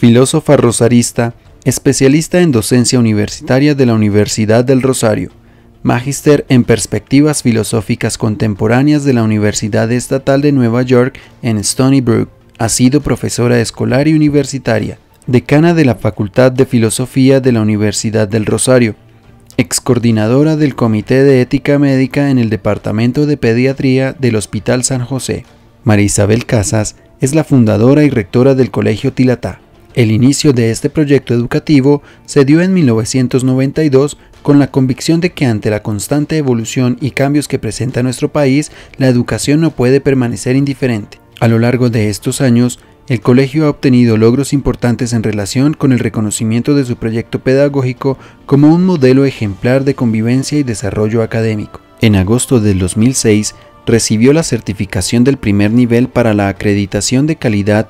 filósofa rosarista, especialista en docencia universitaria de la Universidad del Rosario, magíster en perspectivas filosóficas contemporáneas de la Universidad Estatal de Nueva York en Stony Brook. Ha sido profesora escolar y universitaria, decana de la Facultad de Filosofía de la Universidad del Rosario, excoordinadora del Comité de Ética Médica en el Departamento de Pediatría del Hospital San José. María Isabel Casas es la fundadora y rectora del Colegio Tilatá. El inicio de este proyecto educativo se dio en 1992 con la convicción de que ante la constante evolución y cambios que presenta nuestro país, la educación no puede permanecer indiferente. A lo largo de estos años, el colegio ha obtenido logros importantes en relación con el reconocimiento de su proyecto pedagógico como un modelo ejemplar de convivencia y desarrollo académico. En agosto del 2006, recibió la certificación del primer nivel para la acreditación de calidad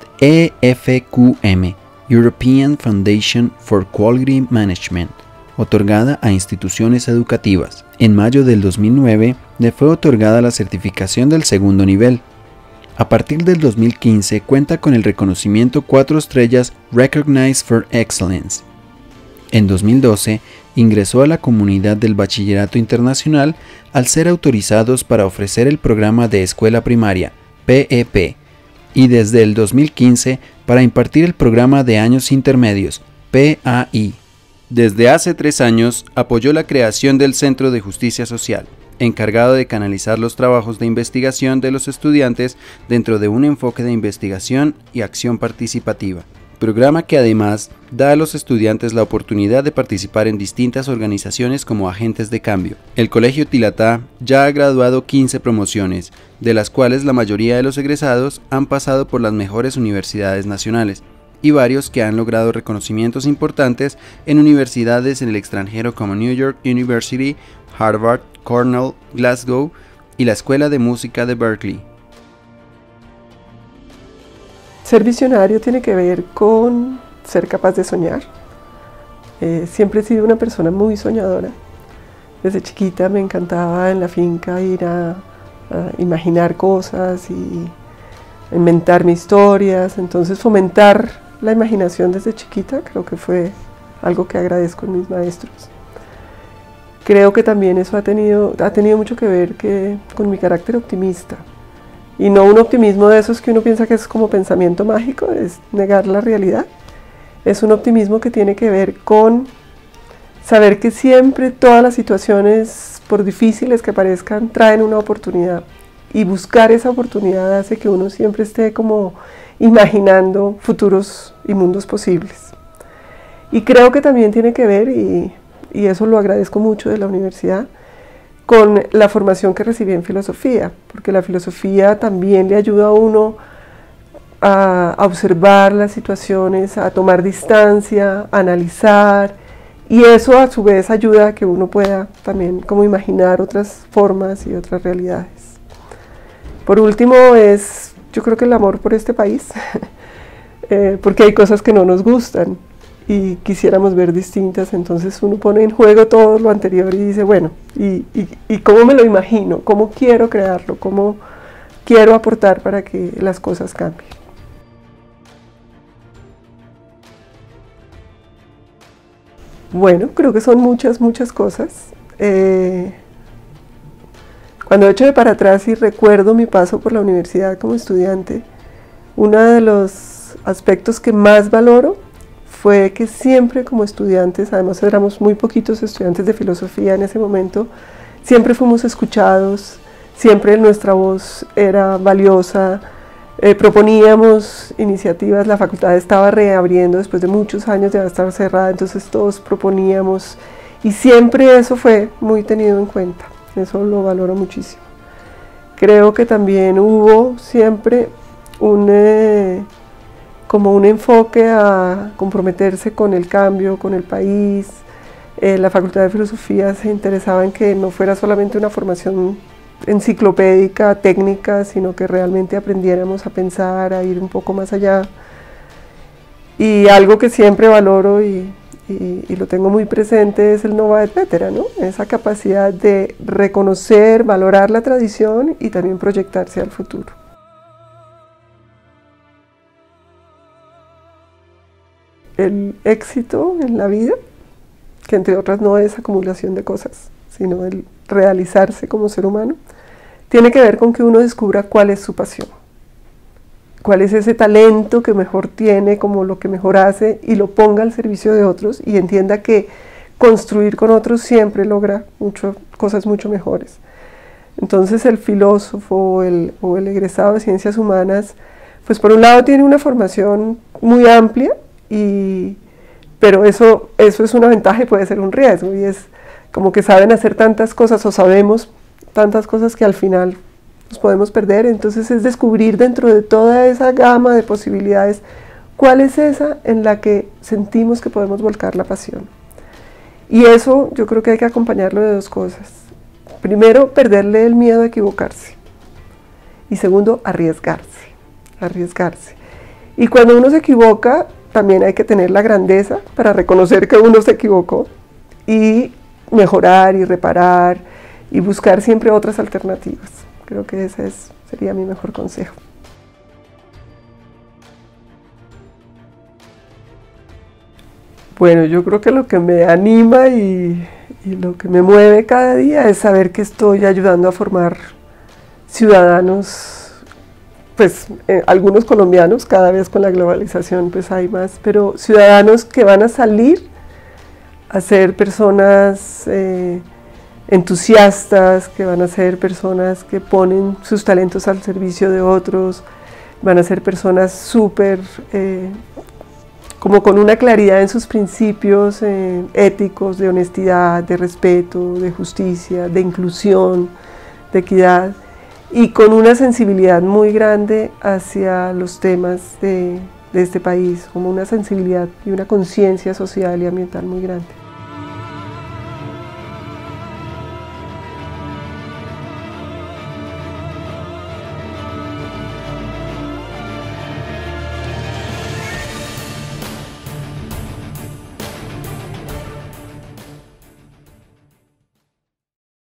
EFQM, European Foundation for Quality Management, otorgada a instituciones educativas. En mayo del 2009 le fue otorgada la certificación del segundo nivel. A partir del 2015 cuenta con el reconocimiento 4 estrellas Recognized for Excellence. En 2012 ingresó a la comunidad del Bachillerato Internacional al ser autorizados para ofrecer el programa de escuela primaria, PEP, y desde el 2015 para impartir el programa de años intermedios, PAI. Desde hace 3 años apoyó la creación del Centro de Justicia Social, encargado de canalizar los trabajos de investigación de los estudiantes dentro de un enfoque de investigación y acción participativa, programa que además da a los estudiantes la oportunidad de participar en distintas organizaciones como agentes de cambio. El Colegio Tilatá ya ha graduado 15 promociones, de las cuales la mayoría de los egresados han pasado por las mejores universidades nacionales, y varios que han logrado reconocimientos importantes en universidades en el extranjero como New York University, Harvard, Cornell, Glasgow y la Escuela de Música de Berkeley. Ser visionario tiene que ver con ser capaz de soñar. Siempre he sido una persona muy soñadora. Desde chiquita me encantaba en la finca ir a imaginar cosas y inventarme historias. Entonces fomentar la imaginación desde chiquita creo que fue algo que agradezco en mis maestros. Creo que también eso ha tenido mucho que ver con mi carácter optimista. Y no un optimismo de esos que uno piensa que es como pensamiento mágico, es negar la realidad. Es un optimismo que tiene que ver con saber que siempre todas las situaciones, por difíciles que parezcan, traen una oportunidad. Y buscar esa oportunidad hace que uno siempre esté como imaginando futuros y mundos posibles. Y creo que también tiene que ver, y eso lo agradezco mucho de la universidad, con la formación que recibí en filosofía, porque la filosofía también le ayuda a uno a observar las situaciones, a tomar distancia, a analizar, y eso a su vez ayuda a que uno pueda también como imaginar otras formas y otras realidades. Por último yo creo que el amor por este país, porque hay cosas que no nos gustan y quisiéramos ver distintas, entonces uno pone en juego todo lo anterior y dice, bueno, ¿y cómo me lo imagino? ¿Cómo quiero crearlo? ¿Cómo quiero aportar para que las cosas cambien? Bueno, creo que son muchas cosas. Cuando echo de para atrás y recuerdo mi paso por la universidad como estudiante, uno de los aspectos que más valoro fue que siempre como estudiantes, además éramos muy poquitos estudiantes de filosofía en ese momento, siempre fuimos escuchados, siempre nuestra voz era valiosa, proponíamos iniciativas, la facultad estaba reabriendo después de muchos años de estar cerrada, entonces todos proponíamos y siempre eso fue muy tenido en cuenta, eso lo valoro muchísimo. Creo que también hubo siempre como un enfoque a comprometerse con el cambio, con el país. La Facultad de Filosofía se interesaba en que no fuera solamente una formación enciclopédica, técnica, sino que realmente aprendiéramos a pensar, a ir un poco más allá. Y algo que siempre valoro y lo tengo muy presente es el Nova et Vetera, ¿no? Esa capacidad de reconocer, valorar la tradición y también proyectarse al futuro. el éxito en la vida, que entre otras no es acumulación de cosas, sino el realizarse como ser humano, tiene que ver con que uno descubra cuál es su pasión, cuál es ese talento que mejor tiene, como lo que mejor hace, y lo ponga al servicio de otros y entienda que construir con otros siempre logra cosas mucho mejores. Entonces el filósofo o el egresado de ciencias humanas, pues por un lado tiene una formación muy amplia, pero eso es una ventaja y puede ser un riesgo, y es como que saben hacer tantas cosas o sabemos tantas cosas que al final nos podemos perder. Entonces es descubrir dentro de toda esa gama de posibilidades cuál es esa en la que sentimos que podemos volcar la pasión. Y eso yo creo que hay que acompañarlo de dos cosas. Primero, perderle el miedo a equivocarse. Y segundo, arriesgarse. Y cuando uno se equivoca, también hay que tener la grandeza para reconocer que uno se equivocó y mejorar y reparar y buscar siempre otras alternativas. Creo que ese sería mi mejor consejo. Bueno, yo creo que lo que me anima y lo que me mueve cada día es saber que estoy ayudando a formar ciudadanos, pues algunos colombianos, cada vez con la globalización pues hay más, pero ciudadanos que van a salir a ser personas entusiastas, que van a ser personas que ponen sus talentos al servicio de otros, van a ser personas súper como con una claridad en sus principios éticos, de honestidad, de respeto, de justicia, de inclusión, de equidad, y con una sensibilidad muy grande hacia los temas de este país, como una sensibilidad y una conciencia social y ambiental muy grande.